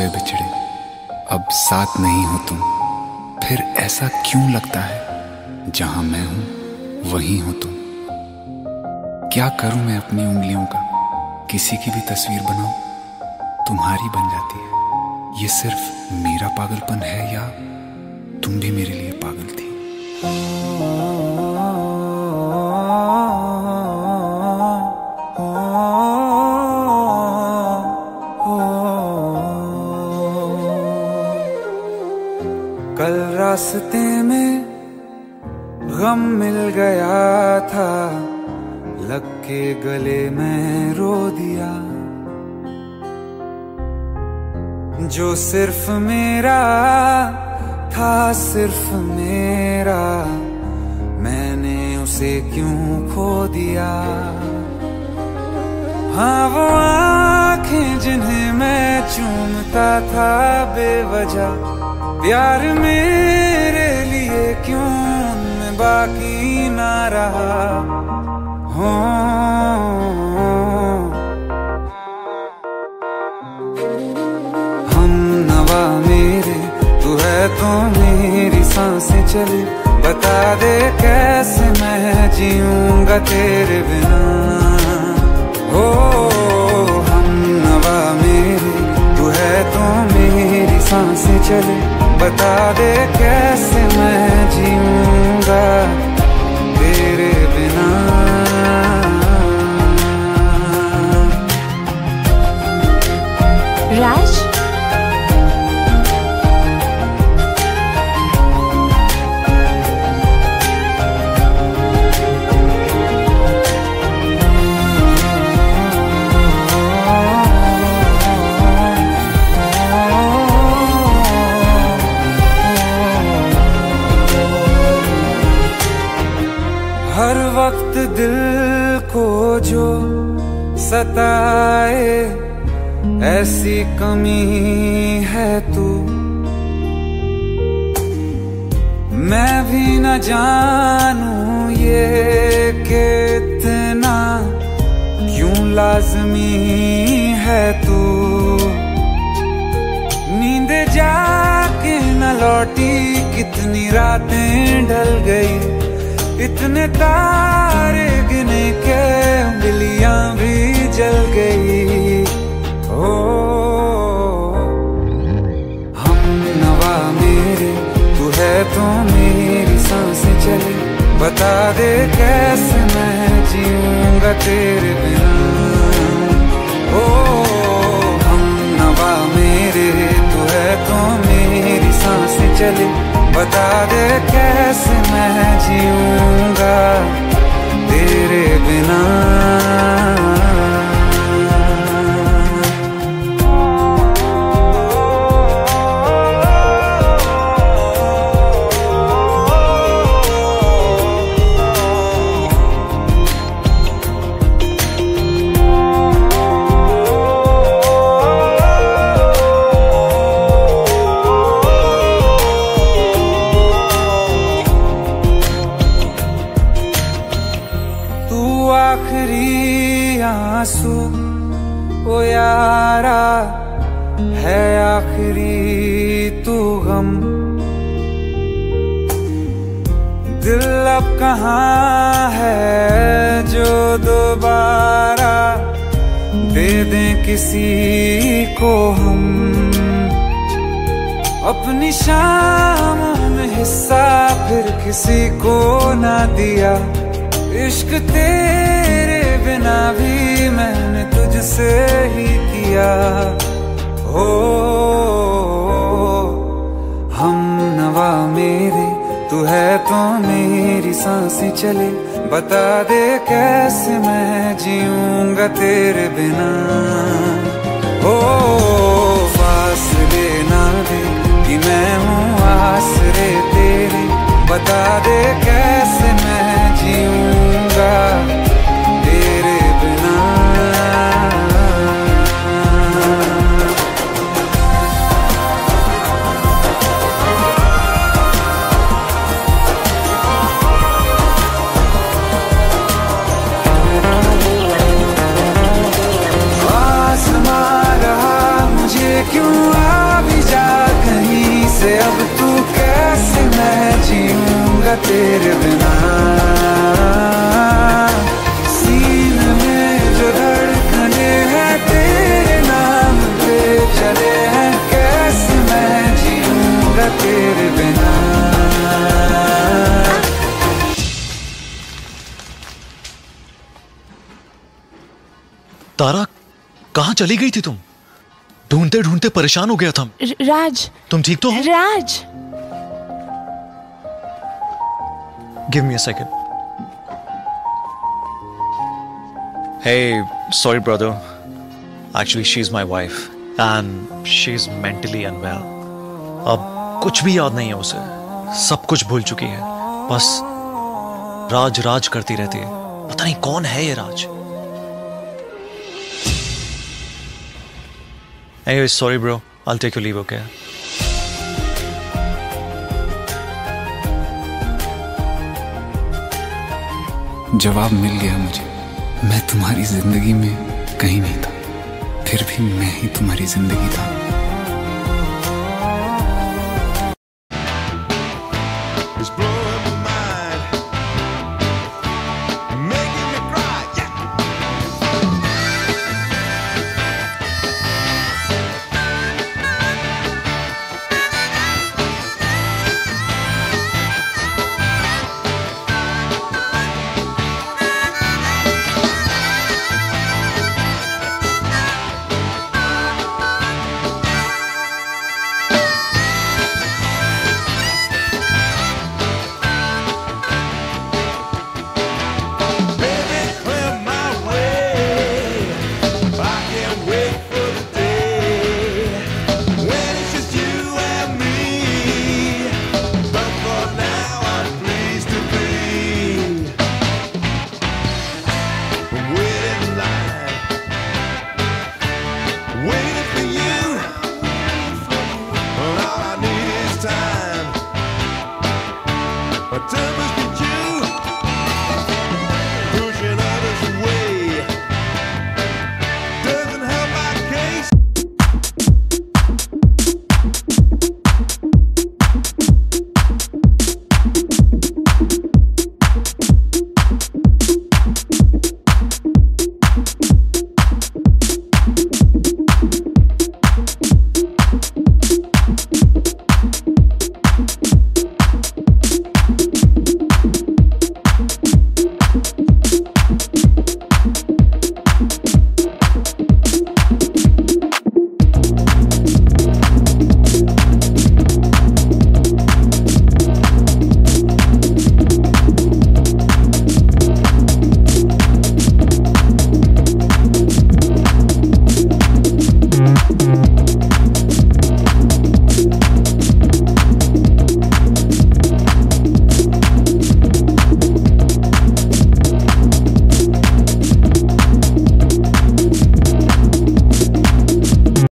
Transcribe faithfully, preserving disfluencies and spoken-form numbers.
गए बिछड़े, अब साथ नहीं हो तुम। फिर ऐसा क्यों लगता है जहां मैं हूं वहीं हो तुम। क्या करूं मैं अपनी उंगलियों का, किसी की भी तस्वीर बनाऊं तुम्हारी बन जाती है। ये सिर्फ मेरा पागलपन है या तुम भी मेरे लिए पागल थी। कल रास्ते में गम मिल गया था, लग के गले में रो दिया। जो सिर्फ मेरा था, सिर्फ मेरा, मैंने उसे क्यों खो दिया। हाँ वो आँखें जिन्हें मैं चूमता था बेवजह, प्यार मेरे लिए क्यों उनमें बाकी ना रहा। हो हम नवा मेरे, तू है तो मेरी सांसें चले। बता दे कैसे मैं जीऊंगा तेरे बिना। हो हम नवा मेरे, तू है तो मेरी सांसें चले। बता दे कैसे मैं जीऊंगा तेरे बिना। राज हर वक्त दिल को जो सताए, ऐसी कमी है तू। मैं भी न जानूं ये कि इतना क्यों लाज़मी है तू। नींद जाके न लौटी, कितनी रातें ढल गई। इतने तारे गिने के उंगलियां भी जल गई। ओ हम नवा मेरे, तू है तो मेरी सांसें चले। बता दे कैसे मैं जीऊंगा तेरे बिना। ओ हम नवा मेरे, तू है तो मेरी सांसें चले। बता दे कैसे मैं जीऊंगा तेरे बिना। आखिरी आंसू ओ यारा है, आखिरी तू गम। दिल अब कहाँ है जो दोबारा दे दें किसी को हम। अपनी शामों में हिस्सा फिर किसी को ना दिया। इश्क तेरे बिना भी मैंने तुझसे ही किया। हो हम नवा मेरे, तू है तो मेरी सांसें चले। बता दे कैसे मैं जीऊंगा तेरे बिना। हो फासले ना दे कि मैं हूँ आसरे तेरे। बता दे कैसे मैं जीऊंगा तेरे बिना। आसमां रहा तेरे बिना। सीने में जो धड़कने हैं तेरे नाम पे चले हैं, कैसे मैं जीऊंगा तेरे बिना। तारा, कहाँ चली गई थी तुम? ढूंढते ढूंढते परेशान हो गया था। राज, तुम ठीक तो हो? Raj, give me a second. Hey, sorry brother. Actually, she's my wife and she's mentally unwell. अब कुछ भी याद नहीं है उसे, सब कुछ भूल चुकी है, बस राज राज करती रहती है। पता नहीं कौन है ये राज। Anyway, sorry bro, I'll take your leave, okay? जवाब मिल गया मुझे। मैं तुम्हारी जिंदगी में कहीं नहीं था, फिर भी मैं ही तुम्हारी जिंदगी था।